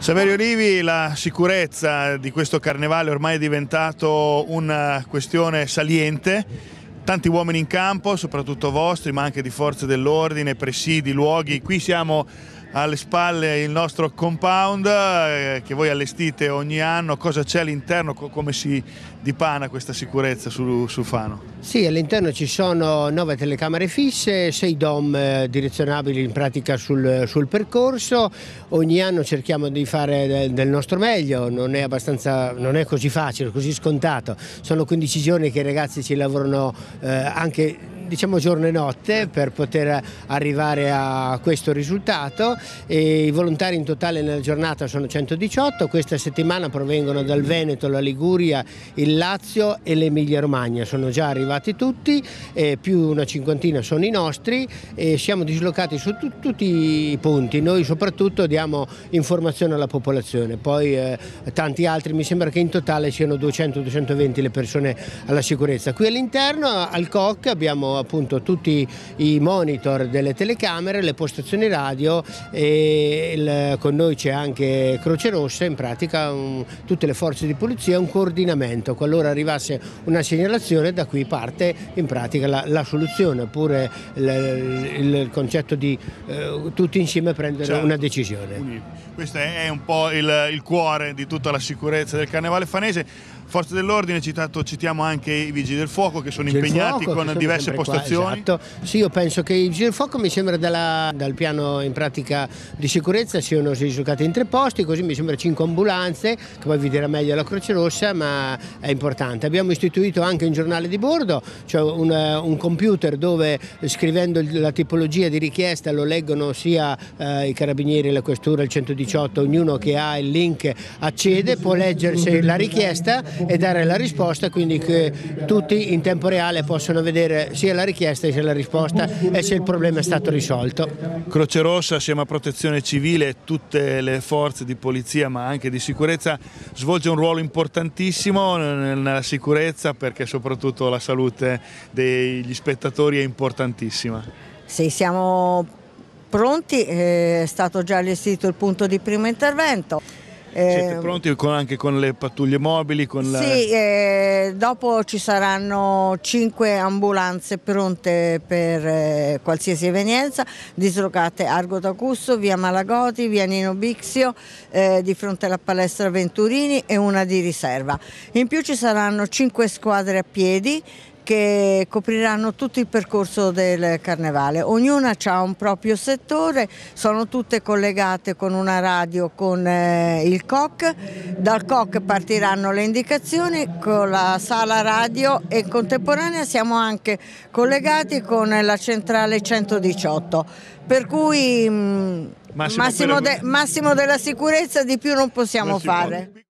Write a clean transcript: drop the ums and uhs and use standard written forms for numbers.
Saverio Rivi, la sicurezza di questo carnevale ormai è diventato una questione saliente. Tanti uomini in campo, soprattutto vostri, ma anche di forze dell'ordine, presidi, luoghi. Qui siamo alle spalle il nostro compound che voi allestite ogni anno. Cosa c'è all'interno? Come si dipana questa sicurezza su Fano? Sì, all'interno ci sono 9 telecamere fisse, 6 dom direzionabili in pratica sul percorso. Ogni anno cerchiamo di fare del nostro meglio, non è così facile, così scontato. Sono 15 giorni che i ragazzi ci lavorano anche giorno e notte per poter arrivare a questo risultato, e i volontari in totale nella giornata sono 118. Questa settimana provengono dal Veneto, la Liguria, il Lazio e l'Emilia Romagna, sono già arrivati tutti, più una cinquantina sono i nostri, e siamo dislocati su tutti i punti. Noi soprattutto diamo informazione alla popolazione, poi tanti altri, mi sembra che in totale siano 200-220 le persone alla sicurezza. Qui all'interno al COC abbiamo appunto tutti i monitor delle telecamere, le postazioni radio, e con noi c'è anche Croce Rossa, in pratica tutte le forze di polizia, un coordinamento. Qualora arrivasse una segnalazione, da qui parte in pratica la soluzione, oppure il concetto di tutti insieme prendere una decisione. Questo è un po' il cuore di tutta la sicurezza del Carnevale fanese. Forze dell'ordine, citiamo anche i Vigili del Fuoco che sono impegnati con diverse postazioni. Esatto. Sì, io penso che i Vigili del Fuoco, mi sembra dal piano in pratica di sicurezza, siano dislocati in 3 posti, così mi sembra 5 ambulanze, che poi vi dirà meglio la Croce Rossa, ma è importante. Abbiamo istituito anche un giornale di bordo, cioè un computer dove, scrivendo la tipologia di richiesta, lo leggono sia i carabinieri, la questura, il 118, ognuno che ha il link accede, può leggersi la richiesta e dare la risposta, quindi che tutti in tempo reale possono vedere sia la richiesta sia la risposta e se il problema è stato risolto. Croce Rossa, assieme a Protezione Civile, tutte le forze di polizia ma anche di sicurezza, svolge un ruolo importantissimo nella sicurezza, perché soprattutto la salute degli spettatori è importantissima. Sì, siamo pronti, è stato già allestito il punto di primo intervento. Siete pronti anche con le pattuglie mobili? Sì, dopo ci saranno 5 ambulanze pronte per qualsiasi evenienza, dislocate Argo d'Acusto, via Malagoti, via Nino Bixio, di fronte alla palestra Venturini, e una di riserva. In più ci saranno 5 squadre a piedi che copriranno tutto il percorso del Carnevale. Ognuna ha un proprio settore, sono tutte collegate con una radio con il COC. Dal COC partiranno le indicazioni con la sala radio, e in contemporanea siamo anche collegati con la centrale 118, per cui massimo della sicurezza, di più non possiamo fare.